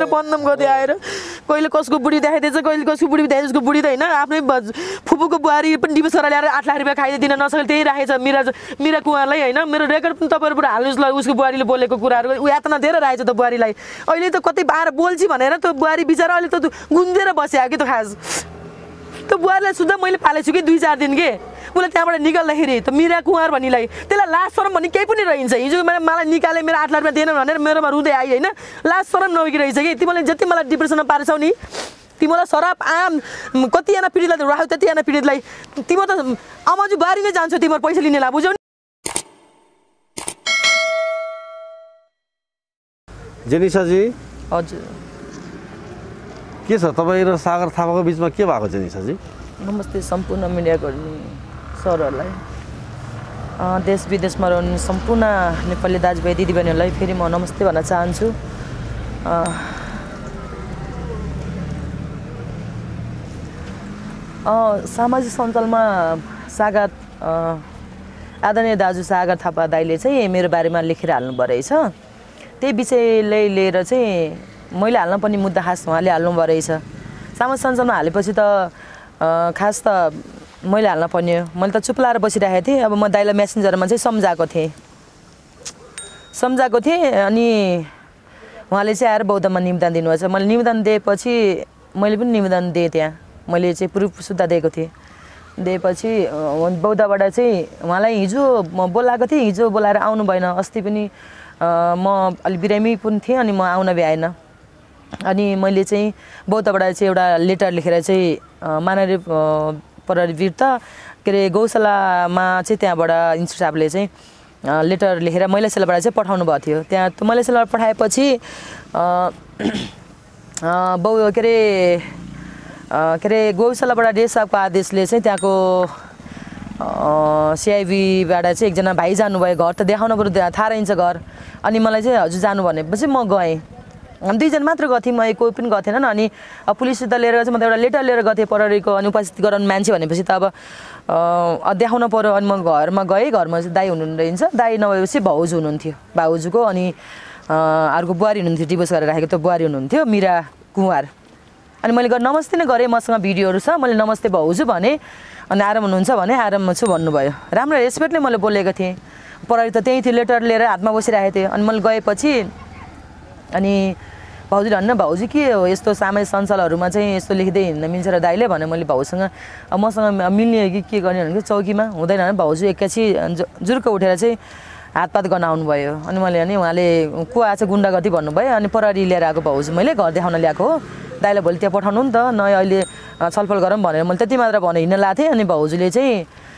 बन्दम गर्दै आएर कहिले कसको बुढी देखाइदिएछ कहिले कसको बुढी देखाइदिएछ उसको बुढी त होइन आफ्नै फुपूको बुहारी पनि डिभोर्स गरेर ल्याएर 8 लाख रुपियाँ खाइदिन नसकेर त्यही राखेछ मिरा कुमारलाई होइन मेरो रेकर्ड पनि तपाईँहरूबाट हाल्नुहोस् ल उसको बुहारीले बोलेको कुराहरू ऊ यातना धेरै राखेछ त बुहारीलाई अहिले त कतै आएर बोल्छ भनेर त बुहारी बिचरा अहिले त गुन्जेर बस्या कि त खास त बुहारीलाई सुधा मैले पालेछु कि 2-4 दिन के उसले त्यहाँबाट निकाल्दाखेरि त मिरा कुमार भन्नेलाई त्यसलाई लाज शरम भन्ने केही पनि रहन्छ हिजो मलाई निकाले मेरो 8 लाख रुपियाँ दिएन भनेर मेरोमा रुँदै आयो होइन लाज शरम नहोकिरहेछ कि तिमीले जति मलाई डिप्रेसनमा पारेछौ नि तिमीलाई सराप आम कतिजना पीडितलाई राख्यौ त्यतिजना पीडितलाई तिम्रो त अमाजु बारी नै जान्छौ तिम्रो पैसा लिनेलाई बुझ्यौ नि जेनिसाजी हजुर के छ तपाईँ र सागर थापाको बिचमा के भएको जेनिसाजी नमस्ते सम्पूर्ण मिडियाकर्मी सरहरूलाई देश विदेशमा रहने सम्पूर्ण नेपाली दाजुभाइ दिदीबहिनीहरूलाई फेरि म नमस्ते भन्न चाहन्छु सामाजिक सञ्जालमा सागर आदरणीय दाजु सागर थापा दाइले चाहिँ मेरो बारेमा लेखेर हाल्नुभएको रहेछ त्यही विषयलाई लिएर चाहिँ मैले हाल्न पनि मुद्दा खास उहाँले हाल्नुभएको रहेछ सामाजिक सञ्जालमा हालेपछि त खास त मैले हाल्न पर्ने मैले त चुप लाएर बसिरहेको थिएँ अब म दाइलाई मेसेन्जरमा चाहिँ सम्झाएको थिएँ अनि उहाँले चाहिँ आएर बौद्धमा निवेदन दिनुभएछ मैले निवेदन दिएपछि मैले पनि निवेदन दिएँ त्यहाँ मैले चाहिँ प्रुफ सुद्धा दिएको थिएँ दिएपछि बौद्धबाट चाहिँ उहाँलाई हिजो म बोलाएको थिएँ हिजो बोलाएर आउनु भएन अस्ति पनि म अलि बिरामी पनि थिएँ अनि म आउन भ्याएन अनि मैले चाहिँ बौद्धबाट चाहिँ एउटा लेटर लेखेर चाहिँ माननीय प्रहरी विरुद्ध के अरे गौशालामा चाहिँ त्यहाँबाट इन्स्पेक्टर साहबले चाहिँ लेटर लेखेर महिला सेलबाट चाहिँ पठाउनु भएको थियो त्यहाँ महिला सेलबाट पठाएपछि के अरे गौशालाबाट डिएस साहबको आदेशले चाहिँ त्यहाँको सिआइबीबाट चाहिँ एकजना भाइ जानुभयो घर त देखाउनु पऱ्यो थाहा रहन्छ घर अनि मलाई चाहिँ हजुर जानु भनेपछि म गएँ दुईजना मात्र गएको थिएँ म कोही पनि गएको थिएन अनि पुलिससित लिएर चाहिँ म त एउटा लेटर लिएर गएको थिएँ प्रहरीको अनुपस्थित गराउनु मान्छे भनेपछि त अब देखाउनु पऱ्यो अनि म घरमा गएँ घरमा चाहिँ दाइ हुनुहुन्छ दाइ नभएपछि भाउजू हुनुहुन्थ्यो भाउजूको अनि अर्को बुहारी हुनुहुन्थ्यो डिभोर्स गरेर राखेको त बुहारी हुनुहुन्थ्यो मिरा कुमार अनि मैले नमस्ते नै गरेँ मसँग भिडियोहरू छ मैले नमस्ते भाउजू भने अनि आराम हुनुहुन्छ भने आराममा छु भन्नुभयो राम्रो रेस्पेक्टले मैले बोलेको थिएँ प्रहरी त त्यही थियो लेटर लिएर हातमा बसिरहेको थिएँ अनि मैले गएपछि अनि भाउजूले भन्न भाउजू के हो यस्तो सामाजिक सञ्जालहरूमा चाहिँ यस्तो लेख्दै हिँड्न मिल्छ र दाइले भने मैले भाउसँग मसँग मिल्ने कि के गर्ने भनेको चौकीमा हुँदैन भने भाउजू एक्कासी जुर्क उठेर चाहिँ हातपात गर्न आउनुभयो अनि मैले अनि उहाँले को आएछ गुन्डागर्दी भन्नुभयो अनि प्रहरी लिएर आएको भाउजू मैले घर देखाउन ल्याएको हो दाइलाई भोलि त्यहाँ पठाउनु नि त न अहिले छलफल गरौँ भनेर मैले त्यति मात्र भने हिँड्न लाएको थिएँ अनि भाउजूले चाहिँ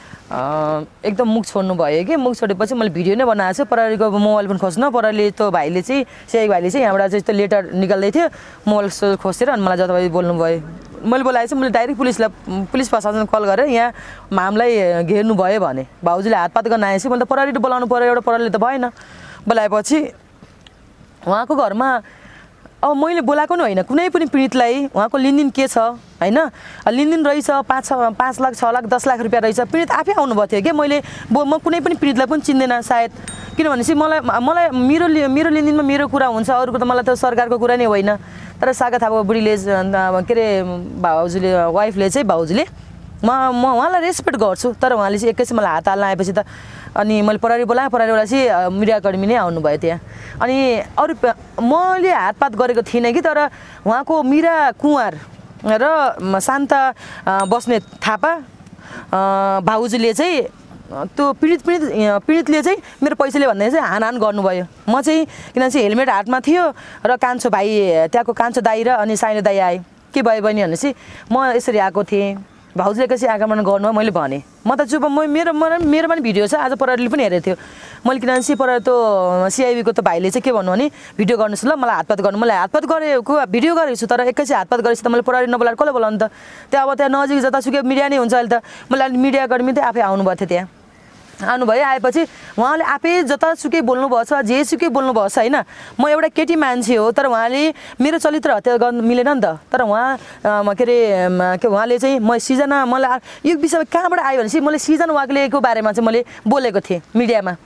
एकदम मुख छोड्नु भयो कि मुख छोडेपछि मैले भिडियो नै बनाएको छु प्रहरीको मोबाइल पनि खोज्न प्रहरीले त्यो भाइले चाहिँ सेही भाइले चाहिँ यहाँबाट चाहिँ त्यो लेटर निकाल्दै थियो मोबाइल खोजेर अनि मलाई जताभाइ बोल्नुभयो मैले बोलाएछु मैले डाइरेक्ट पुलिस प्रशासन कल गरेर यहाँ हामीलाई घेर्नु भयो भने भाउजूले हातपात गर्न आएपछि मैले त प्रहरी बोलाउनु पऱ्यो एउटा प्रहरीले त भएन बोलाएपछि उहाँको घरमा अब मैले बोलाएको नि होइन कुनै पनि पीडितलाई उहाँको लेनदेन के छ होइन लेनदेन रहेछ 5 लाख 6 लाख 10 लाख रुपियाँ रहेछ पीडित आफै आउनुभएको थियो कि म कुनै पनि पीडितलाई पनि चिन्दैन सायद किनभनेपछि मलाई मेरो लेनदेनमा मेरो कुरा हुन्छ अरूको त मलाई त सरकारको कुरा नै होइन तर सागा थापाको बुढीले के अरे भाउजूले वाइफले चाहिँ भाउजूले म उहाँलाई रेस्पेक्ट गर्छु तर उहाँले चाहिँ एकैछिन मलाई हात हाल्न आएपछि त अनि मैले प्रहरी बोलाएँ प्रहरीबाट चाहिँ मिडियाकर्मी नै आउनुभयो त्यहाँ अनि अरू मैले हातपात गरेको थिइनँ कि तर उहाँको मिरा कुमार र शान्ता बस्ने थापा भाउजूले चाहिँ त्यो पीडितले चाहिँ मेरो पैसाले भन्दा चाहिँ हानहान गर्नुभयो म चाहिँ किनभने चाहिँ हेलमेट हातमा थियो र कान्छो भाइ त्यहाँको कान्छो दाइ र अनि साइनो दाइ आए के भयो बहिनी भनेपछि म यसरी आएको थिएँ भाउजूले कसरी आक्रमण गर्नु मैले भने म त चुप मेरो पनि भिडियो छ आज प्रहरीले पनि हेरेको थियो मैले किनभने प्रहरी त्यो सिआइबीको त भाइले चाहिँ के भन्नु भने भिडियो गर्नुहोस् ल मलाई हातपात गर्नु मलाई हातपात गरेको भिडियो गरेको छु तर एकैछिन हातपात गरेपछि त मैले प्रहरी नबोलाएर कसले बोलाउनु त त्यहाँ अब त्यहाँ नजिक जतासुकै मिडिया नै हुन्छ अहिले त मैले मिडियाकर्मी चाहिँ आफै आउनुभएको थियो त्यहाँ आउनुभयो आएपछि उहाँले आफै जतासुकै बोल्नुभएको छ जेसुकै बोल्नुभएको छ होइन म एउटा केटी मान्छे हो तर उहाँले मेरो चरित्र हत्या गर्न मिलेन नि त तर के अरे उहाँले चाहिँ म सिजना मलाई यो विषयमा कहाँबाट आयो भनेपछि मैले सिजन वाग्लेको बारेमा चाहिँ मैले बोलेको थिएँ मिडियामा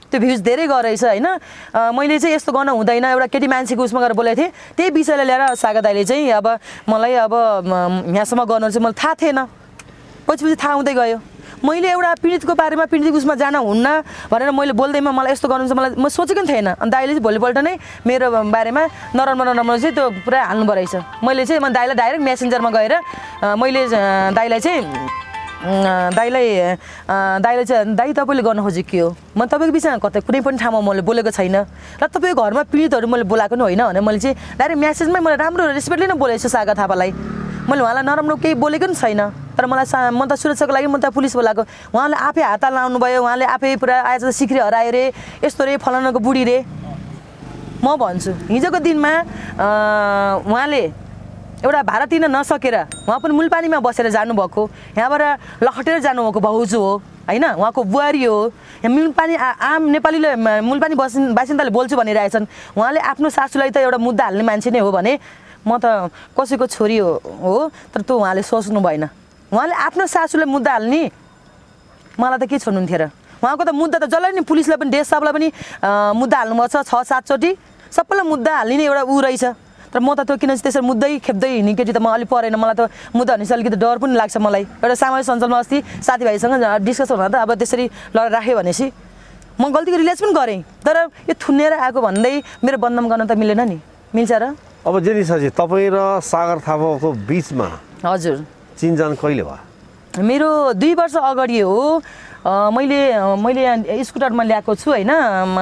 त्यो भ्युज धेरै गएको रहेछ होइन। मैले चाहिँ यस्तो गर्न हुँदैन एउटा केटी मान्छेको उसमा गएर बोलेको थिएँ, त्यही विषयलाई लिएर सागर दाइले चाहिँ अब मलाई अब यहाँसम्म गर्नु चाहिँ मलाई थाहा थिएन, पछि थाहा हुँदै गयो। मैले एउटा पीडितको बारेमा पीडितको उसमा जान हुन्न भनेर मैले बोल्दैमा मलाई यस्तो गर्नु चाहिँ मलाई म सोचेको पनि थिएन। अनि दाइले चाहिँ भोलिपल्ट नै मेरो बारेमा नराम्रो चाहिँ त्यो पुरा हाल्नुभयो रहेछ। मैले चाहिँ दाइलाई डाइरेक्ट मेसेन्जरमा गएर मैले दाइलाई चाहिँ दाइ तपाईँले गर्न खोजेको के हो, म तपाईँको विषयमा कतै कुनै पनि ठाउँमा मैले बोलेको छैन र तपाईँको घरमा पीडितहरू मैले बोलाएको नि होइन भने मैले चाहिँ डाइरेक्ट मेसेजमै मैले राम्रो रेस्पेक्टले नै बोलेको छु सागर थापालाई। मैले उहाँलाई नराम्रो केही बोलेको पनि छैन, तर मलाई म त सुरक्षाको लागि म त पुलिस बोलाएको। उहाँले आफै हात लाउनु भयो, उहाँले आफै पुरा आज सिक्री हरायो रे, यस्तो रे, फलानाको बुढी रे। म भन्छु हिजोको दिनमा उहाँले एउटा भाडा तिर्न नसकेर उहाँ पनि मुलपानीमा बसेर जानुभएको, यहाँबाट लखटेर जानुभएको भाउजू हो होइन, उहाँको बुहारी हो। यहाँ मुलपानी आम नेपालीले मुलपानी बासिन्दाले बोल्छु भनिरहेछन्, उहाँले आफ्नो सासूलाई त एउटा मुद्दा हाल्ने मान्छे नै हो भने म त कसैको छोरी हो, तर त्यो उहाँले सोच्नु भएन। उहाँले आफ्नो सासूलाई मुद्दा हाल्ने, मलाई त के छोड्नुहुन्थ्यो र। उहाँको त मुद्दा त जसलाई नि पुलिसलाई पनि देश साहबलाई पनि मुद्दा हाल्नुभएको छ 6-7 चोटि, सबैलाई मुद्दा हाल्ने एउटा ऊ रहेछ। तर म त त्यो किन त्यसरी मुद्दै खेप्दै हिँड्ने केटी त म अलिक परेन, मलाई त मुद्दा भनेपछि अलिकति डर पनि लाग्छ मलाई। एउटा सामाजिक सञ्जालमा अस्ति साथीभाइसँग डिस्कस हुँदा त अब त्यसरी लडेर राखेँ भनेपछि म गल्तीको रिलेज पनि गरेँ, तर यो थुनेर आएको भन्दै मेरो बदनाम गर्न त मिलेन नि, मिल्छ र। अब जेनिसाजी तपाईँ र सागर थापाको बिचमा हजुर चिनजान कहिले भयो? मेरो 2 वर्ष अगाडि हो। मैले यहाँ स्कुटरमा ल्याएको छु होइन,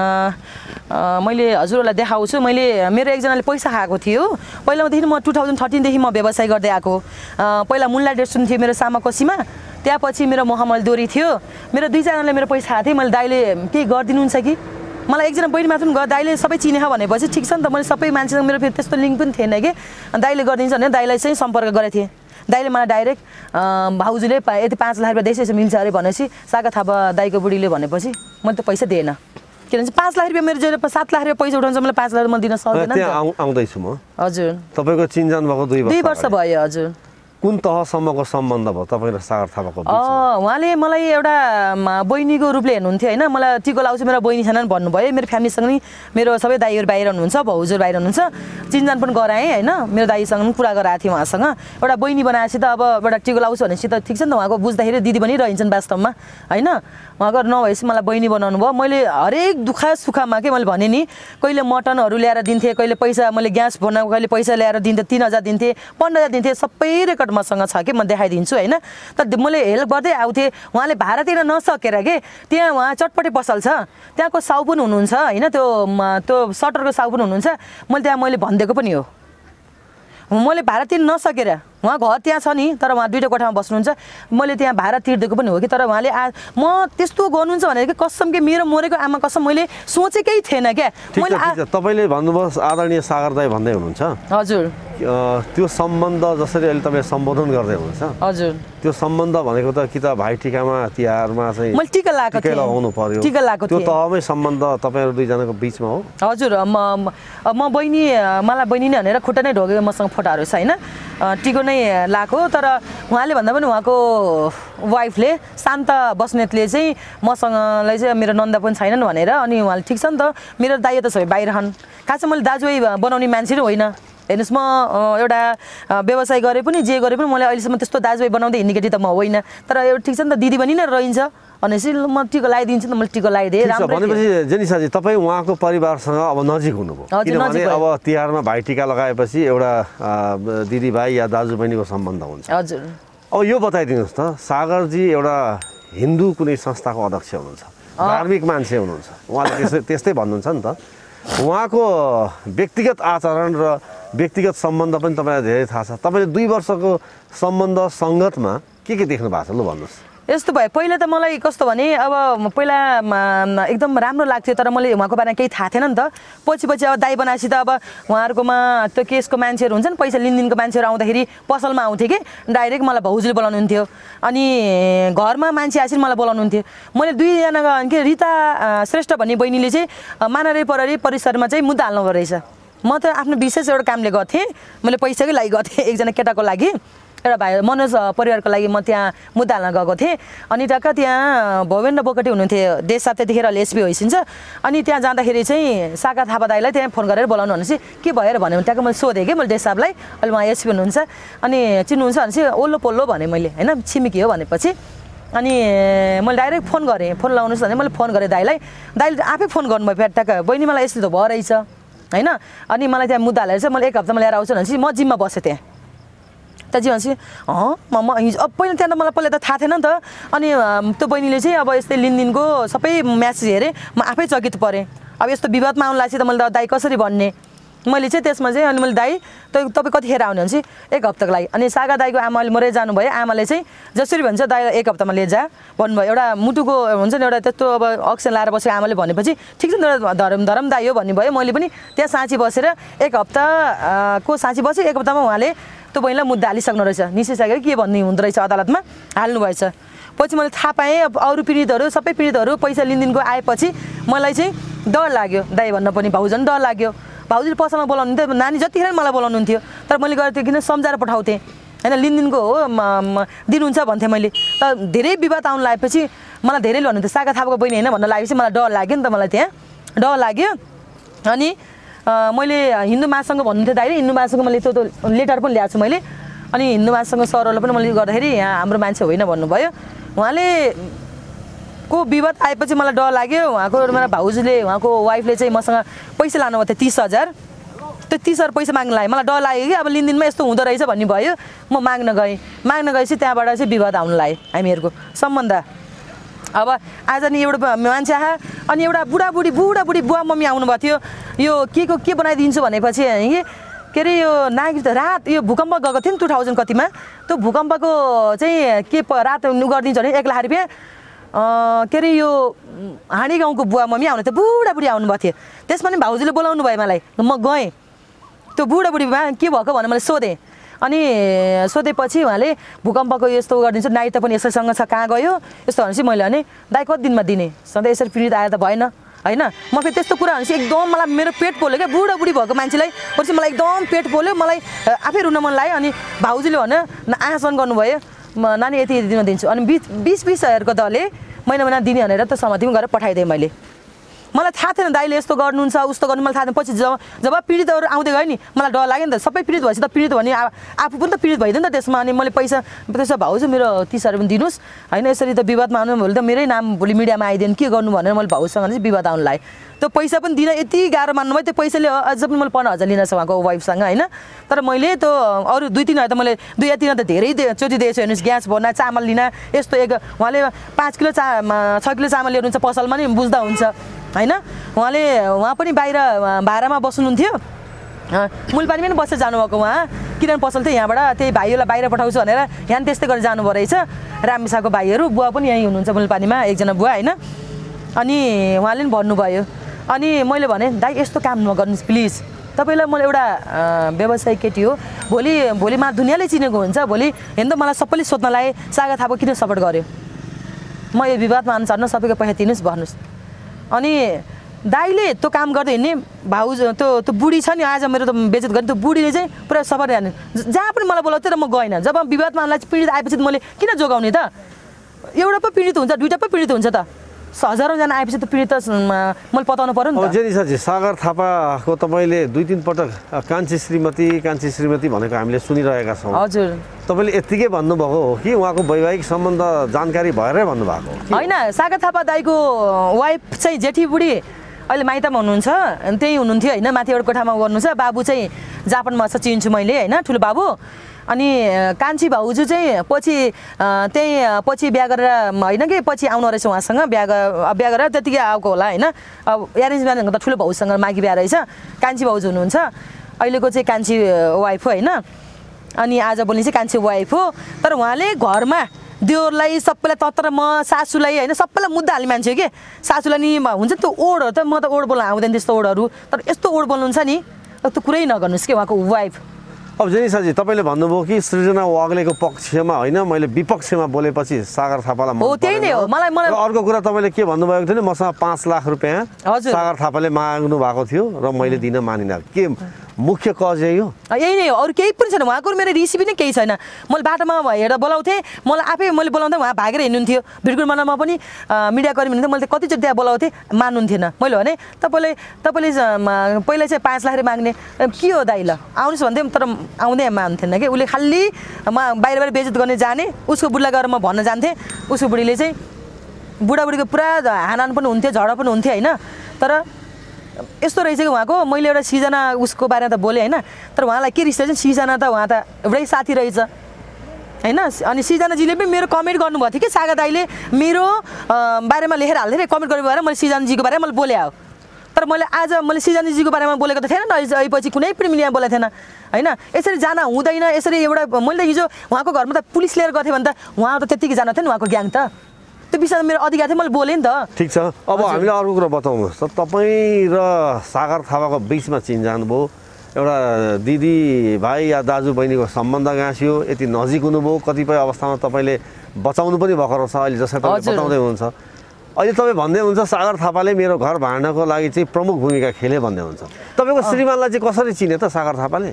मैले हजुरहरूलाई देखाउँछु। मेरो एकजनाले पैसा खाएको थियो पहिलादेखि, म 2013 देखि म व्यवसाय गर्दै आएको। पहिला मुन्ला रेस्टुरेन्ट थियो मेरो सामाकोसीमा, त्यहाँ पछि मेरो मोहम्मलदोरी थियो। मेरो 2जनाले मेरो पैसा खाएको थिएँ, मैले दाइले केही गरिदिनुहुन्छ कि, मलाई एकजना बहिनी मात्र गयो, दाइले सबै चिने भनेपछि ठिक छ नि त। मैले सबै मान्छेसँग मेरो फेरि त्यस्तो लिङ्क पनि थिएन कि, दाइले गरिदिन्छ भने दाइलाई चाहिँ सम्पर्क गरेको थिएँ। दाइले मलाई डाइरेक्ट भाउजूले यति 5 लाख रुपियाँ देश मिल्छ अरे भनेपछि सागर थापा दाइको बुढीले भनेपछि मैले त पैसा दिएन, किनभने 5 लाख रुपियाँ मेरो जहिले 7 लाख रुपियाँ पैसा उठाउँछ, मलाई 5 लाख म दिन सक्दैन। त्यहाँ आउँदैछु म। हजुर तपाईँको चिनजान भएको 2 वर्ष भयो। हजुर कुन तहसम्मको सम्बन्ध भयो तपाईँ र सागर थापाको बिचमा? उहाँले मलाई एउटा बहिनीको रूपले हेर्नुहुन्थ्यो होइन, मलाई टिको लाउँछु मेरो बहिनी छैन भन्नुभयो। मेरो फ्यामिलीसँग नि मेरो सबै दाइहरू बाहिर हुनुहुन्छ, भाउजूहरू बाहिर हुनुहुन्छ, चिनजान पनि गराएँ होइन। मेरो दाइसँग पनि कुरा गराएको थिएँ उहाँसँग, एउटा बहिनी बनाएपछि त अब एउटा टिको लाउँछु भनेपछि त ठिक छ नि त, उहाँको बुझ्दाखेरि दिदी पनि रहन्छन् वास्तवमा होइन। उहाँको नभएपछि मलाई बहिनी बनाउनु भयो। मैले हरेक दुःख सुखमा के मैले भने नि, कहिले मटनहरू ल्याएर दिन्थेँ, कहिले पैसा मैले ग्यास बनाएको कहिले पैसा ल्याएर दिन्थेँ, 3000 दिन्थेँ, 15000 दिन्थेँ, सबै रेकर्ड मसँग छ कि म देखाइदिन्छु होइन। तर मैले हेल्प गर्दै आउँथेँ, उहाँले भाडा तिर्न नसकेर के त्यहाँ उहाँ चटपटे पसल छ, त्यहाँको साउ पनि हुनुहुन्छ होइन, त्यो सटरको साउ पनि हुनुहुन्छ। मैले भनिदिएको पनि हो, मैले भाडा तिर्न नसकेर उहाँ घर त्यहाँ छ नि, तर उहाँ 2टा कोठामा बस्नुहुन्छ, मैले त्यहाँ भाडा तिर्दिएको पनि हो कि। तर उहाँले म त्यस्तो गर्नुहुन्छ भनेर कि कसम के मेरो मरेको आमा कसम मैले सोचेकै थिएन क्या। मैले तपाईँले भन्नुभयो आदरणीय सागर दाइ भन्दै हुनुहुन्छ। हजुर त्यो सम्बन्ध जसरी अहिले तपाईँ सम्बोधन गर्दै हुनुहुन्छ, हजुर त्यो सम्बन्ध भनेको त कि त भाइटिकामा तिहारमा चाहिँ मैले टिका लगाएको थिएँ, लगाउनु पर्यो, टिका लगाएको त्यो थिएँ। तहमै सम्बन्ध तपाईँहरू 2जनाको बिचमा हो? हजुर म बहिनी, मलाई बहिनी नै भनेर खुट्टा नै ढोगेको मसँग फोटाहरू छ होइन, टिको नै लगाएको। तर उहाँले भन्दा पनि उहाँको वाइफले शान्त बस्नेतले चाहिँ मसँगलाई चाहिँ मेरो नन्दा पनि छैनन् भनेर, अनि उहाँले ठिक छ नि त मेरो दाइ त सबै बाहिर छन्, खास मैले दाजुभाइ बनाउने मान्छे नै होइन। हेर्नुहोस् म एउटा व्यवसाय गरे पनि जे गरे पनि मैले अहिलेसम्म त्यस्तो दाजुभाइ बनाउँदै हिँड्ने केटी त म होइन। तर एउटा ठिक छ नि त दिदी पनि नै रहन्छ भनेपछि म टिको लगाइदिन्छु नि त, मैले टिको लगाइदिएँ। भनेपछि जेनिसाजी तपाईँ उहाँको परिवारसँग अब नजिक हुनुभयो, किनभने अब तिहारमा भाइटिका लगाएपछि एउटा दिदीभाइ या दाजुबहिनीको सम्बन्ध हुन्छ। हजुर अब यो बताइदिनुहोस् त, सागरजी एउटा हिन्दू कुनै संस्थाको अध्यक्ष हुनुहुन्छ, धार्मिक मान्छे हुनुहुन्छ, उहाँले त्यस्तै भन्नुहुन्छ नि त। उहाँको व्यक्तिगत आचरण र व्यक्तिगत सम्बन्ध पनि तपाईँलाई धेरै थाहा छ। तपाईँले 2 वर्षको सम्बन्ध सङ्गतमा के देख्नु भएको छ लु भन्नुहोस्। यस्तो भयो, पहिला त मलाई कस्तो भने अब पहिला एकदम राम्रो लाग्थ्यो, तर मैले उहाँको बारेमा केही थाहा थिएन नि त। पछि अब दाइ बनाएपछि त अब उहाँहरूकोमा त्यो केसको मान्छेहरू हुन्छ नि, पैसा लिनदिनको मान्छेहरू आउँदाखेरि पसलमा आउँथ्यो कि डाइरेक्ट मलाई भाउजूले बोलाउनुहुन्थ्यो, अनि घरमा मान्छे आएपछि मलाई बोलाउनुहुन्थ्यो। मैले 2जना के रिता श्रेष्ठ भन्ने बहिनीले चाहिँ मानरे पररी परिसरमा चाहिँ मुद्दा हाल्नु रहेछ। म त आफ्नो विशेष एउटा कामले गएको थिएँ, मैले पैसाकै लागि गएको थिएँ एकजना केटाको लागि। एउटा भाइ मनोज परिवारको लागि म त्यहाँ मुद्दा हाल्न गएको थिएँ अनि टक्क त्यहाँ भवेन्द्र बोगटी हुनुहुन्थ्यो देशसाथ त्यतिखेर अहिले एसपी होइसिन्छ अनि त्यहाँ जाँदाखेरि चाहिँ सागा थापा दाइलाई त्यहाँ फोन गरेर बोलाउनु भनेपछि के भयो भन्यो भने त्यहाँको मैले सोधेँ कि मैले देश साहबलाई अहिले उहाँ एसपी हुनुहुन्छ अनि चिन्नुहुन्छ भनेपछि ओल्लो पोल्लो भने मैले होइन छिमेकी हो भनेपछि अनि मैले डाइरेक्ट फोन गरेँ फोन लगाउनुहोस् भने मैले फोन गरेँ दाइले आफै फोन गर्नुभयो फ्याट्टाक बहिनी मलाई यस्तो त भयो रहेछ होइन अनि मलाई त्यहाँ मुद्दा हालेर चाहिँ मैले 1 हप्तामा ल्याएर आउँछु भनेपछि म जिममा बसेँ त्यहाँ त जी भनेपछि म हिजो पहिला त्यहाँ त मलाई पहिला त थाहा थिएन नि त अनि त्यो बहिनीले चाहिँ अब यस्तै लिनदिनको सबै म्यासेज हेरेँ म आफै चकित परेँ अब यस्तो विवादमा आउनु लाग्छ त मैले त दाइ कसरी भन्ने मैले चाहिँ त्यसमा चाहिँ अनि मैले दाइ तपाईँ कतिखेर आउने भनेपछि 1 हप्ताको लागि अनि सागा दाइको आमाले मरे जानुभयो आमाले चाहिँ जसरी भन्छ दाइ 1 हप्तामा लिएर जा भन्नुभयो एउटा मुटुको हुन्छ नि एउटा त्यस्तो अब अक्सिजन लाएर बसेको आमाले भनेपछि ठिक छ नि धरम दाइ हो भन्नुभयो मैले पनि त्यहाँ साँची बसेर 1 हप्ताको साँची बसेँ 1 हप्तामा उहाँले त्यो बहिनीलाई मुद्दा हालिसक्नु रहेछ निस्किसक्यो के भन्ने हुँदो रहेछ अदालतमा हाल्नुभएछ पछि मैले थाहा पाएँ अब अरू पीडितहरू सबै पीडितहरू पैसा लिनदिनको आएपछि मलाई चाहिँ डर लाग्यो दाइ भन्न पनि भाउजू डर लाग्यो भाउजूले पसलमा बोलाउनु हुन्थ्यो नानी जतिखेर मलाई बोलाउनु हुन्थ्यो तर मैले गरेको किन सम्झाएर पठाउँथेँ होइन लिनदिनको हो दिनुहुन्छ भन्थेँ मैले तर धेरै विवाद आउनु लागेपछि मलाई धेरैले भन्नुहुन्थ्यो सागा थापाको बहिनी होइन भन्न लागेपछि मलाई डर लाग्यो नि त मलाई त्यहाँ डर लाग्यो अनि मैले हिन्दू महासङ्घ भन्नुहुन्थ्यो दाइले हिन्दू महासङ्घ मैले त्यो लेटर पनि ल्याएको छु मैले अनि हिन्दू महासङ्घ सरहरूले पनि मैले गर्दाखेरि यहाँ हाम्रो मान्छे होइन भन्नुभयो उहाँले को विवाद आएपछि मलाई डर लाग्यो उहाँको मेरो भाउजूले उहाँको वाइफले चाहिँ मसँग पैसा लानुभएको थियो 30,000 त्यो 30,000 पैसा माग्न लाग्यो मलाई डर लाग्यो कि अब लिनदिनमा यस्तो हुँदो रहेछ भन्ने भयो म माग्न गएपछि त्यहाँबाट चाहिँ विवाद आउनु लाग्यो हामीहरूको सम्बन्ध अब आज नि एउटा मान्छे आयो अनि एउटा बुढाबुढी बुवा मम्मी आउनुभएको थियो यो के बनाइदिन्छु भनेपछि के अरे यो नागरिक रात यो भूकम्प गएको थियो नि 2000 कतिमा त्यो भूकम्पको चाहिँ के रात उ गरिदिन्छ भने 1 लाख रुपियाँ के अरे यो हाँडी गाउँको बुवा मम्मी आउनु थियो बुढाबुढी आउनुभएको थियो त्यसमा नि भाउजूले बोलाउनु भयो मलाई म गएँ त्यो बुढाबुढीमा के भएको भनेर मैले सोधेँ अनि सोधेपछि उहाँले भूकम्पको यस्तो गरिदिन्छु नाइ त पनि यसैसँग छ कहाँ गयो यस्तो भनेपछि मैले भने दाइ कति दिनमा दिने सधैँ यसरी पीडित आएर त भएन होइन म फेरि त्यस्तो कुरा भनेपछि एकदम मलाई मेरो पेट पोल्यो क्या बुढाबुढी भएको मान्छेलाई पछि मलाई एकदम पेट पोल्यो मलाई आफै रुन मन लाग्यो अनि भाउजूले भन्यो आसन गर्नुभयो नानी यति दिनमा दिन्छु अनि 20,000को दले महिना दिने भनेर त सहमति पनि गरेर पठाइदिएँ मैले मलाई थाहा थिएन दाइले यस्तो गर्नुहुन्छ उस्तो गर्नु मलाई थाहा थिएन पछि जब पीडितहरू आउँदै गयो नि मलाई डर लाग्यो नि त सबै पीडित भएपछि त पीडित भने आफू पनि त पीडित भइदियो नि त त्यसमा अनि मैले पैसा त्यसो भाउजू मेरो 30,000 पनि दिनुहोस् होइन यसरी त विवादमा आउनु भोलि त मेरै नाम भोलि मिडियामा आइदियो के गर्नु भनेर मैले भाउजूसँग चाहिँ विवाद आउनु लाग्यो त्यो पैसा पनि दिन यति गाह्रो मान्नुभयो त्यो पैसाले अझ पनि मैले 15,000 लिन छ उहाँको वाइफसँग होइन तर मैले त्यो अरू 2-3 हजार त मैले 2 या 3 त धेरै चोटि दिएछु हेर्नुहोस् ग्यास भर्न चामल लिन यस्तो उहाँले 5 किलो 6 किलो चामल ल्याउनुहुन्छ पसलमा नि बुझ्दा हुन्छ होइन उहाँ पनि बाहिर भाडामा बस्नुहुन्थ्यो मूलपानीमा पनि बसेर जानुभएको उहाँ किराना पसल थियो यहाँबाट त्यही भाइहरूलाई बाहिर पठाउँछु भनेर यहाँ त्यस्तै गरेर जानुभयो रहेछ रामसाको भाइहरू बुवा पनि यहीँ हुनुहुन्छ मूलपानीमा एकजना बुवा होइन अनि उहाँले पनि भन्नुभयो अनि मैले भने दाइ यस्तो काम नगर्नुहोस् प्लिज तपाईँलाई मैले एउटा व्यवसायी केटी हो भोलिमा दुनियाँले चिनेको हुन्छ भोलि हेर्नु त मलाई सबैले सोध्न लागे सागा थापा किन सपोर्ट गर्यो म यो विवादमा आउनु चाहन्न सबैको पैसा दिनुहोस् भन्नुहोस् अनि दाइले त्यो काम गर्दै हिँड्ने भाउजू त्यो बुढी छ नि आज मेरो त बेइज्जत गर्ने त्यो बुढीले चाहिँ पुरा सफर जाने जहाँ पनि मलाई बोलाउँथ्यो र म गएन जब विवादमा आउनलाई पीडित आएपछि मैले किन जोगाउने त एउटा पो पीडित हुन्छ 2टा पो पीडित हुन्छ त हजारौँजना आएपछि त पीडित मैले पताउनु पर्यो नि त जेनी सरजी सागर थापाको त मैले 2-3 पटक कान्छी श्रीमती भनेको हामीले सुनिरहेका छौँ हजुर तपाईँले यत्तिकै भन्नुभएको हो कि उहाँको वैवाहिक सम्बन्ध जानकारी भएरै भन्नुभएको होइन सागर थापा दाइको वाइफ चाहिँ जेठी बुढी अहिले माइतमा हुनुहुन्छ त्यही हुनुहुन्थ्यो होइन माथि एउटा कोठामा गर्नुहुन्छ बाबु चाहिँ जापानमा छ चिन्छु मैले होइन ठुलो बाबु अनि कान्छी भाउजू चाहिँ पछि बिहा गरेर होइन कि पछि आउनु रहेछ उहाँसँग बिहा गरेर त्यतिकै आएको होला होइन अब एरेन्ज म्यारेज त ठुलो भाउजूसँग मागी बिहा रहेछ कान्छी भाउजू हुनुहुन्छ अहिलेको चाहिँ कान्छी वाइफ हो होइन अनि आज बोल्ने चाहिँ कान्छी वाइफ हो तर उहाँले घरमा देउरलाई सबैलाई तत्र म सासूलाई होइन सबैलाई मुद्दा हाल्ने मान्छे हो कि सासूलाई नि हुन्छ त्यो ओडहरू त म त ओड बोल्न आउँदैन त्यस्तो ओडहरू तर यस्तो ओड बोल्नुहुन्छ नि त्यो कुरै नगर्नुहोस् कि उहाँको वाइफ अब जेनी सरजी तपाईँले भन्नुभयो कि सृजना वाग्लेको पक्षमा होइन मैले विपक्षमा बोलेपछि सागर थापालाई हो त्यही नै हो मलाई अर्को कुरा तपाईँले के भन्नुभएको थियो नि मसँग 5 लाख रुपियाँ सागर थापाले माग्नु भएको थियो र मैले दिन मानिनँ के मुख्य कज यही हो? यही नै हो, अरू केही पनि छैन। उहाँको मेरो रिसिभी नै केही छैन। मैले बाटोमा हेर्दा बोलाउँथेँ, मलाई आफै मैले बोलाउँदा उहाँ भागेर हिँड्नुहुन्थ्यो। भिडकुल मनामा पनि मिडियाकर्मी हुनुहुन्थ्यो, मैले त कतिचोटि त्यहाँ बोलाउँथेँ, मान्नुहुन्थेन। मैले भने तपाईँले पहिला चाहिँ 5 लाख माग्ने के हो दाइ, ल आउनुहोस् भन्थेँ, तर आउँदै मान्थेन कि। उसले खालि बाहिर बेइज्जत गर्ने जाने, उसको बुढीलाई गएर म भन्न जान्थेँ। उसको बुढीले चाहिँ बुढाबुढीको पुरा हानान पनि हुन्थ्यो, झगडा पनि हुन्थ्यो होइन। तर यस्तो रहेछ कि उहाँको, मैले एउटा सिर्जना उसको बारेमा त बोलेँ होइन, तर उहाँलाई के रिस रहेछ, सिर्जना त उहाँ त एउटै साथी रहेछ होइन। अनि सिर्जनाजीले पनि मेरो कमेन्ट गर्नुभएको थियो कि सागा दाइले मेरो बारेमा लेखेर हाल्दै कमेन्ट गर्नु भएर मैले सिर्जनाजीको बारेमा मैले बोले हो। तर मैले आज मैले सिर्जनाजीको बारेमा बोलेको त थिएन, अहिले कुनै पनि मिडियामा बोलेको थिएन होइन। यसरी जान हुँदैन, यसरी एउटा मैले त हिजो उहाँको घरमा त पुलिस लिएर गएको थिएँ भने त उहाँ त त्यत्तिकै जानु थियो नि, उहाँको ग्याङ त। त्यो विषयमा मेरो अधिकार थियो, मैले बोलेँ नि त। ठिक छ, अब हामीले अर्को कुरा बताउनुहोस् त। तपाईँ र सागर थापाको बिचमा चिनजान भयो, एउटा दिदी भाइ या दाजु बहिनीको सम्बन्ध गाँसियो, यति नजिक हुनुभयो, कतिपय अवस्थामा तपाईँले बचाउनु पनि भएको रहेछ अहिले, जसरी तपाईँले बताउँदै हुनुहुन्छ। अहिले तपाईँ भन्दै हुनुहुन्छ सागर थापाले मेरो घर भाँड्नको लागि चाहिँ प्रमुख भूमिका खेले भन्दै हुन्छ। तपाईँको श्रीमानलाई चाहिँ कसरी चिने त सागर थापाले?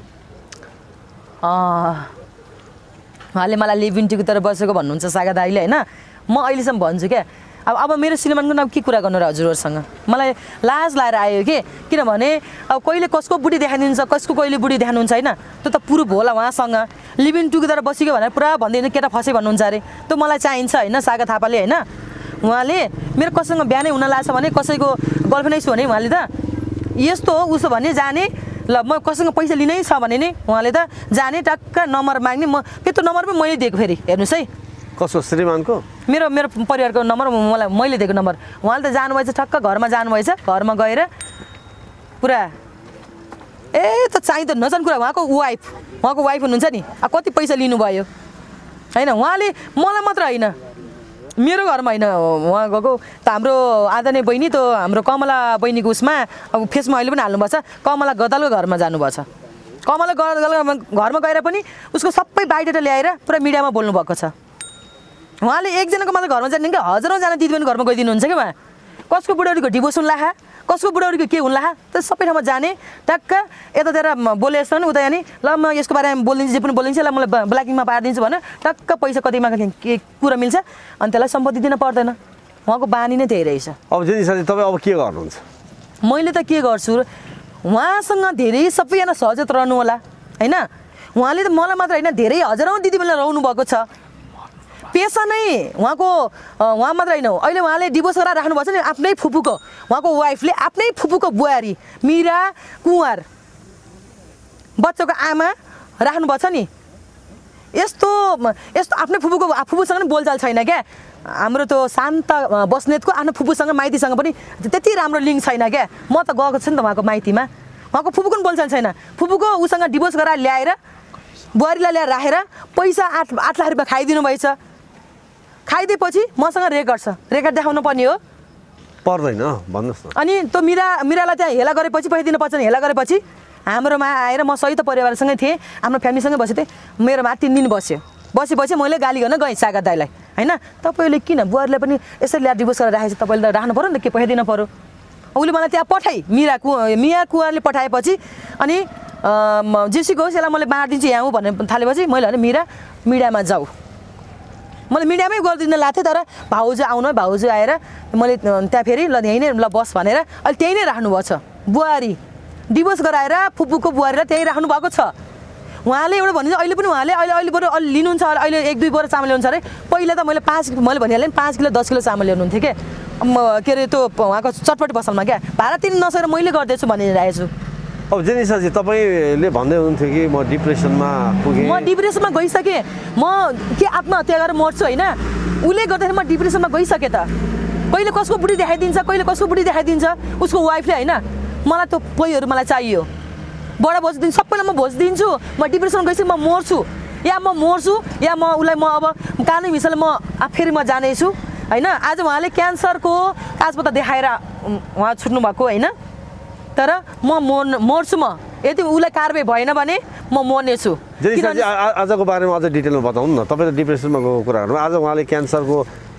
उहाँले मलाई लिभिङ टुगेदर बसेको भन्नुहुन्छ सागा दाइले होइन। म अहिलेसम्म भन्छु क्या, अब मेरो श्रीमानको नाम के कुरा गर्नु र हजुरहरूसँग, मलाई लाज लाएर आयो कि। किनभने अब कहिले कसको बुढी देखाइदिन्छ, कसको कहिले बुढी देखाउनुहुन्छ होइन, त्यो त प्रुफ होला उहाँसँग। लिभिङ टुगेदर बसेको भनेर पुरा भनिदिनु केटा फसे भन्नुहुन्छ अरे, त्यो मलाई चाहिन्छ होइन सागा थापाले होइन। उहाँले मेरो कसैसँग बिहानै हुन लाग्छ भने, कसैको गर्लफ्रेन्ड छु भने उहाँले त यस्तो हो उसो भने जाने, ल म कसैसँग पैसा लिनै छ भने नि उहाँले त जाने, टक्क नम्बर माग्ने। म त्यो नम्बर पनि मैले दिएको, फेरि हेर्नुहोस् है। कसको? श्रीमानको? मेरो परिवारको नम्बर मलाई मैले दिएको नम्बर। उहाँले त जानुभएछ, ठक्क घरमा जानुभएछ, घरमा गएर पुरा त चाहिँ त नजानु कुरा। उहाँको वाइफ हुनुहुन्छ नि, कति पैसा लिनुभयो होइन। उहाँले मलाई मात्र होइन, मेरो घरमा होइन, उहाँ गएको त हाम्रो आदरणीय बहिनी त हाम्रो कमला बहिनीको उसमा अब फेसमा अहिले पनि हाल्नुभएको छ, कमला गदालको घरमा जानुभएको छ। कमला गदालको घरमा गएर पनि उसको सबै बायोडाटा ल्याएर पुरा मिडियामा बोल्नुभएको छ। उहाँले एकजनाको मात्र घरमा जाने कि हजारौँजना दिदीबहिनी घरमा गइदिनुहुन्छ कि उहाँ। कसको बुढाउरीको डिभोर्स हुन्ला, कसको बुढाउरीको के हुन्ला, त सबै ठाउँमा जाने, टक्क यतातिर बोले जस्तो नि उता नि, ल म यसको बारेमा बोलिदिन्छु, जे पनि बोलिदिन्छु, ल मलाई ब्ल्याकिङमा पारिदिन्छु भने टक्क पैसा कतिमा के कुरा मिल्छ अनि त्यसलाई सम्पत्ति दिन पर्दैन। उहाँको बानी नै त्यही रहेछ। अब जेनी साथी तपाईँ अब के गर्नुहुन्छ? मैले त के गर्छु, उहाँसँग धेरै सबैजना सहजत रहनु होला होइन। उहाँले त मलाई मात्र होइन, धेरै हजारौँ दिदीबहिनीलाई रहनु भएको छ। पेसा नै उहाँको उहाँ मात्र होइन, अहिले उहाँले डिभोर्स गरेर राख्नुभएको छ नि आफ्नै फुपूको, उहाँको वाइफले आफ्नै फुपूको बुहारी मिरा कुँवर बच्चाको आमा राख्नुभएको छ नि। यस्तो आफ्नै फुपूसँग पनि बोलचाल छैन क्या। हाम्रो त्यो शान्त बस्नेतको आफ्नो फुपूसँग माइतीसँग पनि त्यति राम्रो लिङ्क छैन क्या। म त गएको छु नि त उहाँको माइतीमा, उहाँको फुपूको पनि बोलचाल छैन। फुपूको उसँग डिभोर्स गरेर ल्याएर बुहारीलाई ल्याएर राखेर पैसा 8 लाख रुपियाँ खाइदिनु भएछ। खाइदिएपछि मसँग रेकर्ड छ, रेकर्ड देखाउनु पर्ने हो पर्दैन भन्नुहोस् न। अनि त्यो मिरालाई त्यहाँ हेला गरेपछि पैसा दिनुपर्छ नि। हेला गरेपछि हाम्रोमा आएर म सहित परिवारसँगै थिएँ, हाम्रो फ्यामिलीसँगै बसेको थिएँ। मेरोमा 3 दिन बसेपछि मैले गाली गर्न गएँ सागा दाइलाई होइन। तपाईँले किन बुहारीलाई पनि यसरी ल्याएर डिभोर्स गरेर राखेपछि तपाईँले त राख्नु पऱ्यो नि त, के पैसा दिनु पऱ्यो। उसले मलाई त्यहाँ पठाइ मिया कुँवरले पठाएपछि अनि जेसीको होस् यसलाई मैले बाँडिदिन्छु यहाँ भने थालेपछि मैले भने मिडियामा जाऊ, मैले मिडियामै गरिदिन लाग्थेँ। तर भाउजू आउनु, भाउजू आएर मैले त्यहाँ फेरि ल यहीँ नै ल बस भनेर अहिले त्यही नै राख्नुभएको छ। बुहारी डिभोर्स गराएर फुपूको बुहारीलाई त्यही राख्नु भएको छ। उहाँले एउटा भनिन्छ अहिले पनि उहाँले अहिले बरु अलि लिनुहुन्छ, अहिले 1-2 बोरा चामल ल्याउनुहुन्छ अरे। पहिला त मैले भनिहालेँ 5 किलो 10 किलो चामल ल्याउनुहुन्थ्यो क्या। के अरे त्यो उहाँको चटपटी पसलमा क्या, भाडा तिर्न नसकेर मैले गर्दैछु भनिरहेको छु। अब जेनिसाजी तपाईँले भन्दै हुनुहुन्थ्यो कि म डिप्रेसनमा पुगेँ, म डिप्रेसनमा गइसकेँ, म के आत्महत्या गरेर मर्छु होइन। उसले गर्दाखेरि म डिप्रेसनमा गइसकेँ त। कहिले कसको बुढी देखाइदिन्छ, कहिले कसको बुढी देखाइदिन्छ उसको वाइफले होइन। मलाई त्यो पैहरू मलाई चाहियो, बडा भोज दिन्छु, सबैलाई म भोज दिन्छु। म डिप्रेसनमा गइसकेँ, म मर्छु या म उसलाई म अब कानुनी हिसाबले फेरि म जानेछु होइन। आज उहाँले क्यान्सरको कागजपत्र देखाएर उहाँ छुट्नु भएको होइन। तर म मर्छु, म यदि उसलाई कारबाही भएन भने म मर्नेछु। आजको बारेमा अझ डिटेलमा बताउनु न। तपाईँ त डिप्रेसनमा गएको कुरा गर्नु, आज उहाँले क्यान्सरको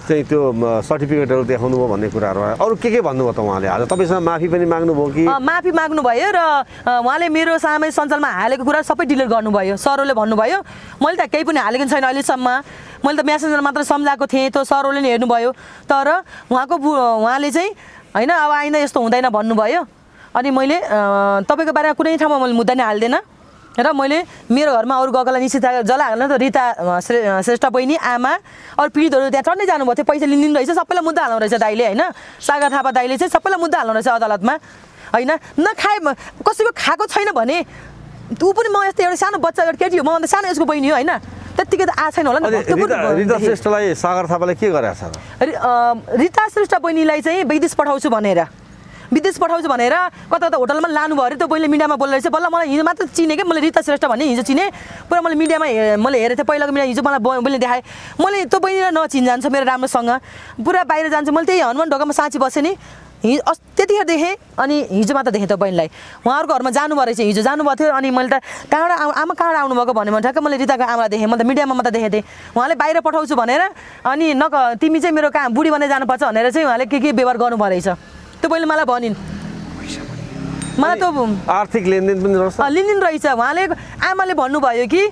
चाहिँ त्यो सर्टिफिकेटहरू देखाउनु भयो भन्ने कुराहरू आयो। अरू के भन्नुभयो त उहाँले? आज तपाईँसँग माफी पनि माग्नुभयो कि? माफी माग्नुभयो र उहाँले मेरो सामाजिक सञ्जालमा हालेको कुरा सबै डिलिट गर्नुभयो। सरले भन्नुभयो मैले त केही पनि हालेको छैन अहिलेसम्म, मैले त मेसेन्जर मात्र सम्झाएको थिएँ, त्यो सरले नि हेर्नुभयो। तर उहाँले चाहिँ होइन अब आइन्दा यस्तो हुँदैन भन्नुभयो। अनि मैले तपाईँको बारेमा कुनै ठाउँमा मैले मुद्दा नै हाल्दैन र मैले मेरो घरमा अरू गएकोलाई निश्चित जला हाल्न त रीता श्रेष्ठ बहिनी आमा अरू पीडितहरू त्यहाँ चढ्दै जानुभएको थियो, पैसा लिनु रहेछ, सबैलाई मुद्दा हाल्नु रहेछ दाइले होइन। सागर थापा दाइले चाहिँ सबैलाई मुद्दा हाल्नु रहेछ अदालतमा होइन। नखाए कसैको खाएको छैन भने ऊ पनि म यस्तो एउटा सानो बच्चा एउटा केटी हो, म अन्त सानो यसको बहिनी हो होइन, त्यत्तिकै त आएको छैन होला नि। रीता श्रेष्ठलाई सागर थापाले के गरेछ र? रीता श्रेष्ठ बहिनीलाई चाहिँ विदेश पठाउँछु भनेर कता कता होटलमा लानुभयो अरे। त्यो बहिनीले मिडियामा बोल्दै रहेछ। बल्ल मलाई हिजो मात्र चिने क्या, मैले रीता श्रेष्ठ भन्ने हिजो चिने पुरा। मैले मिडियामा मैले हेरेको थिएँ पहिलाको मिडिया, हिजो मलाई बहिनीले देखाएँ। मैले त्यो बहिनीलाई नचिन जान्छ मेरो राम्रोसँग, पुरा बाहिर जान्छु मैले, त्यही हनुमान ढोकामा साँची बसेँ नि त्यतिखेर देखेँ। अनि हिजो मात्र देखेँ त्यो बहिनीलाई, उहाँहरूको घरमा जानुभएको रहेछ, हिजो जानुभएको थियो। अनि मैले त कहाँबाट आमा कहाँबाट आउनुभएको भन्ने भने ठ्याक्क मैले रीताको आमालाई देखेँ, मैले त मिडियामा मात्र देखेको थिएँ। उहाँले बाहिर पठाउँछु भनेर अनि तिमी चाहिँ मेरो कहाँ बुढी बनाइ जानुपर्छ भनेर चाहिँ उहाँले के व्यवहार गर्नुभएको रहेछ। त्यो बहिनीले मलाई भनिन्, मलाई त आर्थिक लेनदेन पनि रहेछ। उहाँले आमाले भन्नुभयो कि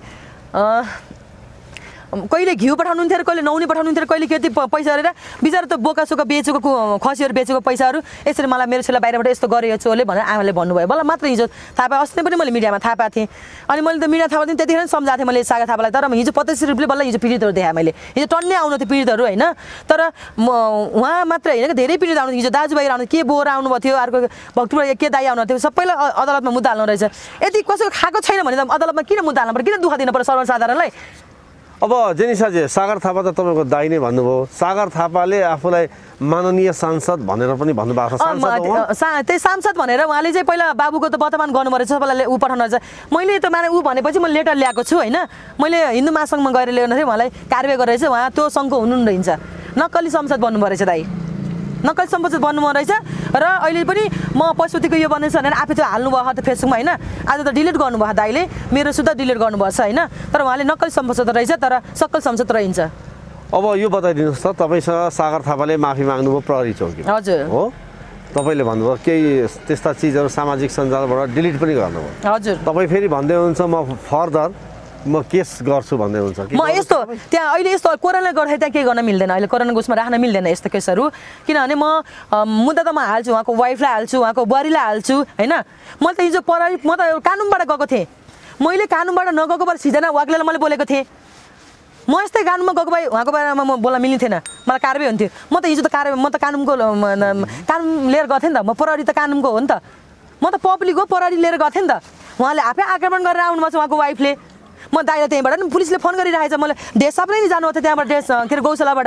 कहिले घिउ पठाउनुहुन्थ्यो अरे, कहिले नौनी पठाउनुहुन्थ्यो, कहिले के पैसा गरेर बिचरा त बोकासोका बेचेको खसीहरू बेचेको पैसाहरू यसरी मलाई मेरो छोरा बाहिरबाट यस्तो गरेको छु ओले भनेर आमाले भन्नुभयो। बल्ल मात्र हिजो थाहा पाएँ, अस्ति पनि मैले मिडियामा थाहा पाएको थिएँ। अनि मैले त मिडिया थाहा पाएको थिएँ त्यतिखेर सम्झाएको थिएँ मैले सागर थापालाई। तर हिजो प्रत्यक्ष रूपले बल्ल हिजो पीडितहरू देखाएँ मैले। हिजो टन्नै आउनु थियो पीडितहरू होइन, तर उहाँ मात्र होइन धेरै पीडित आउनु थियो। हिजो दाजुभाइहरू आउनु, के बोर आउनुभएको थियो, अर्को भक्तपुर के दाइ आउनु थियो, सबैलाई अदालतमा मुद्दा हाल्नु रहेछ। यदि कसैको खाएको छैन भने त अदालतमा किन मुद्दा हाल्नु पर्यो, किन दुःख दिनु पर्यो सर्वसाधारणलाई? अब जेनिसाजी सागर थापा त तपाईँको दाइ नै भन्नुभयो। सागर थापाले आफूलाई माननीय सांसद भनेर पनि भन्नुभएको छ। त्यही सांसद भनेर उहाँले चाहिँ पहिला बाबुको त वर्तमान गर्नुभएको रहेछ, सबैलाई ऊ पठाउनु रहेछ। मैले त ऊ भनेपछि मैले लेटर ल्याएको छु होइन, मैले हिन्दू महासङ्घमा गएर ल्याउनु थियो, उहाँलाई कारवाही गरेर रहेछ। उहाँ त्यो सङ्घको हुनु रहन्छ, नक्कली सांसद बन्नुभएको रहेछ दाइ, नक्कली सांसद बन्नुभएको रहेछ। र अहिले पनि म पशुपतिको यो बन्दैछ भनेर आफै त्यो हाल्नुभएको थियो फेसबुकमा होइन। आज त डिलिट गर्नुभयो दाइले, मेरो सुधा डिलिट गर्नुभएको छ होइन। तर उहाँले नक्कली सांसद रहेछ, तर सक्कल सांसद रहन्छ। अब यो बताइदिनुहोस् त, तपाईँसँग सागर थापाले माफी माग्नुभयो प्रहरी चौकी, हजुर हो? तपाईँले भन्नुभयो केही त्यस्ता चिजहरू सामाजिक सञ्जालबाट डिलिट पनि गर्नुभयो, हजुर। तपाईँ फेरि भन्दै हुनुहुन्छ म फर्दर म केस गर्छु भन्दै हुन्छ कि? म यस्तो त्यहाँ अहिले यस्तो कोरोनाले गर्दाखेरि त्यहाँ केही गर्न मिल्दैन, अहिले कोरोनाको उसमा राख्न मिल्दैन यस्तो केसहरू। किनभने म मुद्दा त म हाल्छु, उहाँको वाइफलाई हाल्छु, उहाँको बुहारीलाई हाल्छु होइन। मैले त हिजो म त कानुनबाट गएको थिएँ, मैले कानुनबाट नगएको भएर सिर्जना वाग्लेलाई मैले बोलेको थिएँ। म यस्तै कानुनमा गएको भए उहाँको बारेमा म बोल्न मिल्थेन, मलाई कारवाही हुन्थ्यो। म त हिजो त कारवाही, म त कानुन लिएर गएको थिएँ नि त, म प्रहरी त कानुनको हो नि त, म त पब्लिक हो, प्रहरी लिएर गएको थिएँ नि त। उहाँले आफै आक्रमण गरेर आउनुभएको छ उहाँको वाइफले। म दाइलाई त्यहीँबाट नि पुलिसले फोन गरिरहेछ, मैले ड्रेस सबैले नि जानुभएको थियो त्यहाँबाट, ड्रेस के अरे गौशालाबाट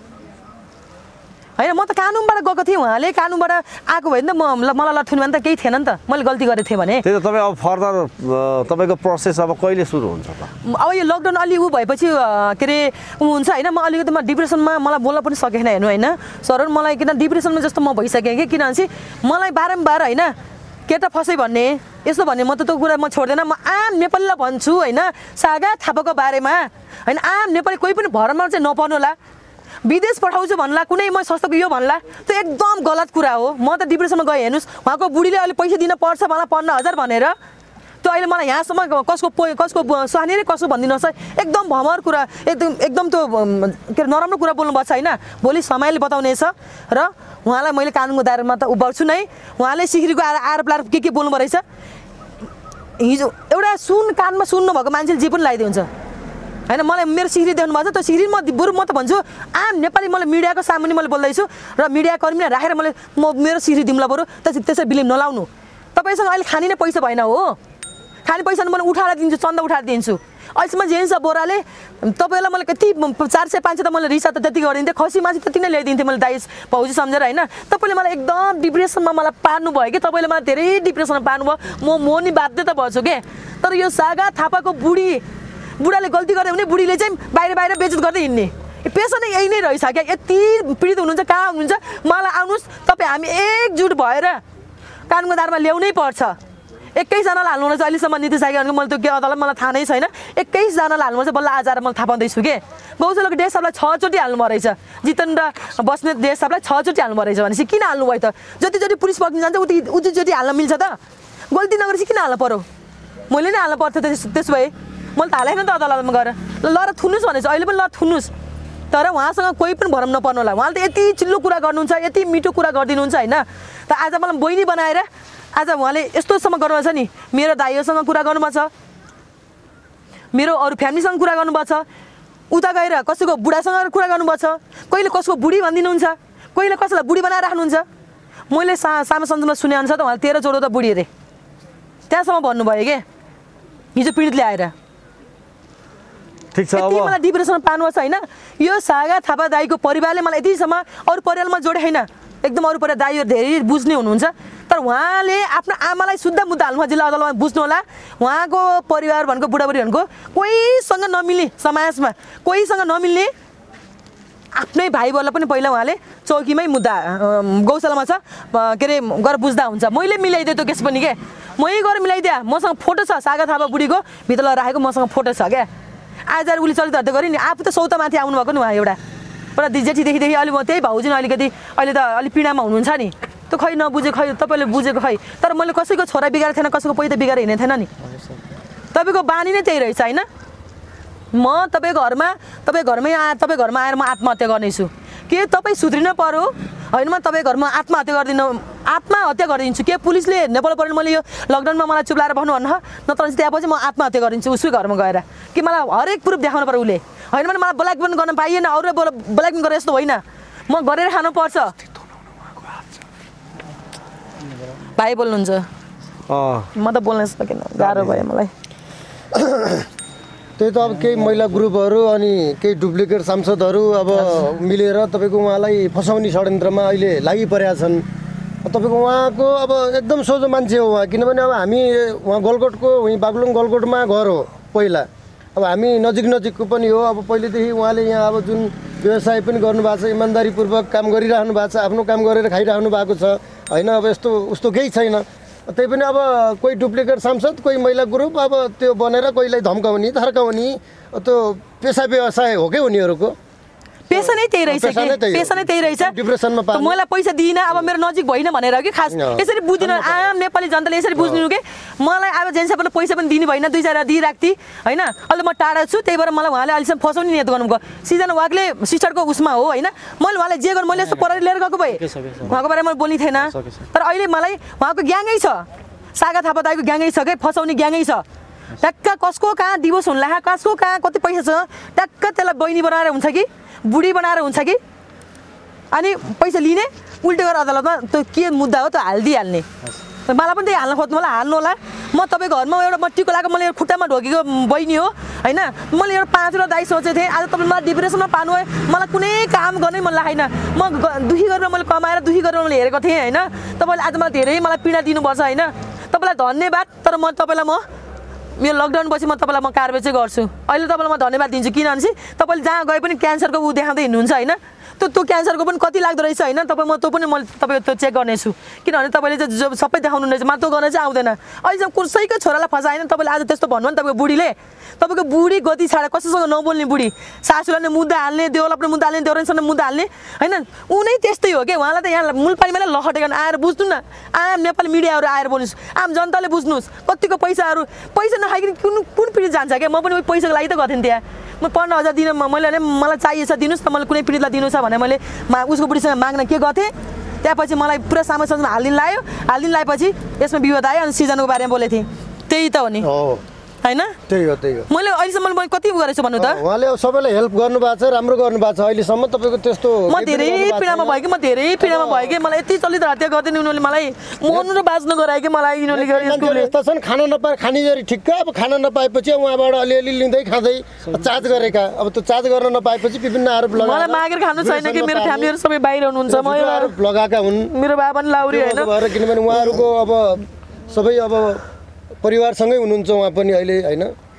होइन। म त कानुनबाट गएको थिएँ, उहाँले कानुनबाट आएको भयो नि त, मलाई लट्ठुनु भने त केही थिएन नि त, मैले गल्ती गरेको थिएँ भने। त्यही त तपाईँ अब फर्दर तपाईँको प्रोसेस अब कहिले सुरु हुन्छ त? अब यो लकडाउन अलि ऊ भएपछि के अरे ऊ हुन्छ होइन, म अलिकति डिप्रेसनमा मलाई बोल्न पनि सकेन हेर्नु होइन सरहरू, मलाई किन डिप्रेसनमा जस्तो म भइसकेँ कि, किनभने मलाई बारम्बार होइन केटा फसै भन्ने यस्तो भन्ने, म त त्यो कुरा म छोड्दैन। म आम नेपालीलाई भन्छु होइन सागर थापाको बारेमा होइन, आम नेपाली कोही पनि भरमा चाहिँ नपर्नु होला, विदेश पठाउँछु भन्ला, कुनै म संस्थाको यो भन्ला, त्यो एकदम गलत कुरा हो। म त डिप्रेसनमा गएँ हेर्नुहोस्, उहाँको बुढीले अहिले पैसा दिन पर्छ मलाई 15,000 भनेर, त्यो अहिले मलाई यहाँसम्म कसको सुहानी र कसो भनिदिनुहोस् है, एकदम भमर कुरा, एकदम त्यो के अरे नराम्रो कुरा बोल्नुभएको छ होइन। भोलि समयले बताउनेछ र उहाँलाई मैले कानुनको दायरामा त उभ्याउँछु नै। उहाँले सिखरीको आरोप लाएर के बोल्नुभयो रहेछ, हिजो एउटा कानमा सुन्नुभएको मान्छेले जे पनि लगाइदिन्छ होइन। मलाई मेरो सिखरी देख्नु भएको छ, त्यो सिखरी बरु म त भन्छु आम नेपाली, मैले मिडियाको सामुन्ने मैले बोल्दैछु र मिडिया कर्मीलाई राखेर मेरो सिखरी दिउँला बरु, त्यसै बिलिम नलाउनु। तपाईँसँग अहिले खाने नै पैसा भएन हो, खाने पैसा मैले उठाएर दिन्छु, चन्दा उठाएर दिन्छु। अहिलेसम्म जेन्स बोराले तपाईँलाई मैले कति 400-500 त मैले रिसा त त्यति गरिदिन्थेँ, खसी मासु त्यति नै ल्याइदिन्थेँ मैले दाइ भाउजू सम्झेर होइन। तपाईँले मलाई एकदम डिप्रेसनमा मलाई पार्नु भयो कि, तपाईँले मलाई धेरै डिप्रेसनमा पार्नुभयो, म नि बाध्य त भएछु के। तर यो सागर थापाको बुढाले गल्ती गर्यो भने बुढीले चाहिँ बाहिर बेइज्जत गर्दै हिँड्ने, पेसा नै यही नै रहेछ क्या। यति पीडित हुनुहुन्छ, कहाँ हुनुहुन्छ, मलाई आउनुहोस् तपाईँ, हामी एकजुट भएर कानुनको दायरामा ल्याउनै पर्छ, 21जनालाई हाल्नु चाहिँ अहिलेसम्म नीतिश आयोगको मैले त्यो के अदालत मलाई थाहा नै छैन 21जनालाई हाल्नु चाहिँ बल्ल आज आएर मैले थाहा पाउँदैछु के गौशालाको डेथ सबलाई 6 चोटि हाल्नु रहेछ जितेन्द्र बस्नेत डेथ सबलाई 6 चोटि हाल्नु रहेछ भनेपछि किन हाल्नु भयो त जति जति पुलिस पक्रिन जान्छ उति चोटि हाल्न मिल्छ त गल्ती नगरेपछि किन हाल्नु पर्यो मैले नै हाल्नु पर्थ्यो त्यसो भए मैले त हालेन त अदालतमा गएर ल र थुन्नुस् भनेपछि अहिले पनि ल थुन्नुस् तर उहाँसँग कोही पनि भरम नपर्नु होला उहाँले त यति चिल्लो कुरा गर्नुहुन्छ यति मिठो कुरा गरिदिनुहुन्छ होइन त आज मलाई बहिनी बनाएर आज उहाँले यस्तोसम्म गर्नुभएको छ नि मेरो दाइहरूसँग कुरा गर्नुभएको छ मेरो अरू फ्यामिलीसँग कुरा गर्नुभएको छ उता गएर कसैको बुढासँग कुरा गर्नुभएको छ कहिले कसको बुढी भनिदिनुहुन्छ कहिले कसैलाई बुढी बनाएर राख्नुहुन्छ मैले सानो सन्तानमा सुनेअनुसार त उहाँले 13 जोडो त बुढी अरे त्यहाँसम्म भन्नुभयो के हिजो पीडितले आएर ठिक छ अब मलाई डिप्रेसनमा पार्नुहोस् होइन यो सागा थापा दाईको परिवारले मलाई यतिसम्म अरू परिवारमा जोडे होइन एकदम अरू परिवार दाईहरू धेरै बुझ्ने हुनुहुन्छ तर उहाँले आफ्नो आमालाई शुद्ध मुद्दा हाल्नु जिल्ला अदालतमा बुझ्नु होला उहाँको परिवार भनेको बुढाबुढी भनेको कोहीसँग नमिल्ने समाजमा कोहीसँग नमिल्ने आफ्नै भाइ बललाई पनि पहिला उहाँले चौकीमै मुद्दा गौशालामा छ के अरे गएर बुझ्दा हुन्छ मैले मिलाइदिएँ त्यो केस पनि के मै गएर मिलाइदिएँ मसँग फोटो छ सागा थापा बुढीको भित्र राखेको मसँग फोटो छ क्या आज उसले चलित हत्या गरेँ नि आफू त सौतामाथि आउनुभएको नि उहाँ एउटा पुरा जेठीदेखि अहिले म त्यही भाउजू नि अलिकति अहिले त अलिक पीडामा हुनुहुन्छ नि त्यो खै नबुझे खै तपाईँले बुझेको खै तर मैले कसैको छोरा बिगारेको थिएन कसैको पैसा बिगाएर हिँडेको थिएन नि तपाईँको बानी नै त्यही रहेछ होइन म तपाईँ घरमा आएर म आत्महत्या गर्नेछु के तपाईँ सुध्रिन पर्यो होइन म तपाईँ घरमा आत्महत्या गरिदिन्छु के पुलिसले नेपाल परेन मैले यो लकडाउनमा मलाई चुप्लाएर भन्नु नत्र त्यहाँपछि म आत्महत्या गरिदिन्छु उसकै घरमा गएर कि मलाई हरेक प्रुफ देखाउनु पर्यो उसले होइन भने मलाई ब्ल्याकमेल गर्न पाइएन अरूले ब्ल्याकमेल गरेर यस्तो होइन म गरेर खानुपर्छ भाइ बोल्नुहुन्छ म त बोल्न सकेन गाह्रो भयो मलाई त्यही त अब केही महिला ग्रुपहरू अनि केही डुप्लिकेट सांसदहरू अब मिलेर तपाईँको उहाँलाई फसाउने षड्यन्त्रमा अहिले लागिपरेका छन् तपाईँको उहाँको अब एकदम सोझो मान्छे हो उहाँ किनभने अब हामी उहाँ गलकोटको उहीँ बागलुङ गलकोटमा घर हो पहिला अब हामी नजिकको पनि हो अब पहिलेदेखि उहाँले यहाँ अब जुन व्यवसाय पनि गर्नुभएको छ इमान्दारीपूर्वक काम गरिरहनु भएको छ आफ्नो काम गरेर खाइरहनु भएको छ होइन अब यस्तो उस्तो केही छैन त्यही पनि अब कोही डुप्लिकेट सांसद कोही महिला ग्रुप अब त्यो बनेर कोहीलाई धम्काउने थर्काउने त्यो पेसा व्यवसाय हो क्या उनीहरूको पेसा नै त्यही रहेछ पेसा नै त्यही रहेछ डिप्रेसनमा पार्नु मलाई पैसा दिइन अब मेरो नजिक भइन भनेर कि खास यसरी बुझ्दिनँ आम नेपाली जनताले यसरी बुझ्दिनु के मलाई अब जेन्सापले पैसा पनि दिनु भएन 2-4 दिइराख्थे होइन अहिले म टाढा छु त्यही भएर मलाई उहाँले अहिलेसम्म फसाउने नियत गर्नुभयो सिजना वागले सिस्टरको उसमा हो होइन मैले उहाँलाई जे गर्नु मैले यस्तो परारी लिएर गएको भए उहाँको बारेमा बोल्ने थिएन तर अहिले मलाई उहाँको ग्याङै छ सागा थापा दाइको ग्याङै छ के फसाउने ग्याङै छ ट्याक्क कसको कहाँ दिवस हुन्ला कसको कहाँ कति पैसा छ ट्याक्क त्यसलाई बहिनी बनाएर हुन्छ कि बुढी बनाएर हुन्छ कि अनि पैसा लिने उल्टो गरेर अदालतमा त्यो के मुद्दा हो त्यो हालिदिइहाल्ने मलाई पनि त्यही हाल्न खोज्नु होला हाल्नु होला म तपाईँको घरमा एउटा मट्टीको लागि मैले खुट्टामा ढोकेको बहिनी हो होइन मैले एउटा 5 र दाइ सोचेको थिएँ आज तपाईँले मलाई डिप्रेसनमा पार्नु भयो मलाई कुनै काम गर्नै मन लागेन म दुखी गरेर मैले कमाएर दुखी गरेर मैले हेरेको थिएँ होइन तपाईँले आज मलाई धेरै मलाई पीडा दिनुपर्छ होइन तपाईँलाई धन्यवाद तर म तपाईँलाई मेरो लकडाउन पछि म तपाईँलाई म कारबाही चाहिँ गर्छु अहिले तपाईँलाई म धन्यवाद दिन्छु किनभने तपाईँले जहाँ गए पनि क्यान्सरको ऊ देखाउँदै हिँड्नुहुन्छ होइन त्यो क्यान्सरको पनि कति लाग्दो रहेछ होइन तपाईँ म त्यो पनि मैले तपाईँको त्यो चेक गर्नेछु किनभने तपाईँले चाहिँ जो सबै देखाउनु रहेछ मलाई त्यो गर्न चाहिँ आउँदैन अहिलेसम्म कसैको छोरालाई फसाएन तपाईँले आज त्यस्तो भन्नु नि तपाईँको बुढीले तपाईँको बुढी गति छाडा कसैसँग नबोल्ने बुढी सासूलाई नै मुद्दा हाल्ने देउला पनि मुद्दा हाल्ने देउरानीसँग मुद्दा हाल्ने होइन उनै त्यस्तै हो कि उहाँलाई त यहाँ मुलपानीमा लखटेको आएर बुझ्नु न आम नेपाली मिडियाहरू आएर बोल्नुहोस् आम जनताले बुझ्नुहोस् कतिको पैसा नखाइकन कुन पीडित जान्छ क्या म पनि पैसाको लागि त गएको थिएँ त्यहाँ म 15,000 दिन मैले मलाई चाहिएछ दिनुहोस् न मलाई कुनै पीडितलाई दिनु छ भने मैले उसको बुढीसँग माग्न के गर्थेँ त्यसपछि मलाई पुरा सामाजिक हालिदिनु लाएपछि यसमा विवाद आयो अनि सिजनको बारेमा बोलेको थिएँ त्यही त हो नि होइन त्यही हो मैले अहिलेसम्म मैले कति गरेछु भन्नु त उहाँले अब सबैलाई हेल्प गर्नुभएको छ राम्रो गर्नुभएको छ अहिलेसम्म तपाईँको त्यस्तो म धेरै पीडामा भयो कि मलाई यति चलित हत्या गर्दैन उनीहरूले मलाई मर्नु र बाँच्नु गरायो कि मलाई यिनीहरूले यस्ता छन् खाना नपाए खाने गरी ठिक्क अब खाना नपाएपछि उहाँबाट अलिअलि लिँदै खाँदै चार्ज गरेका अब त्यो चार्ज गर्न नपाएपछि विभिन्न आरोप लगाएर मलाई मागेर खानु छैन कि मेरो फ्यामिलीहरू सबै बाहिर हुनुहुन्छ म आरोप लगाएका हुन् मेरो बाबा पनि लाउरी होइन किनभने उहाँहरूको अब सबै अब परिवारसँगै हुनुहुन्छ उहाँ पनि अहिले होइन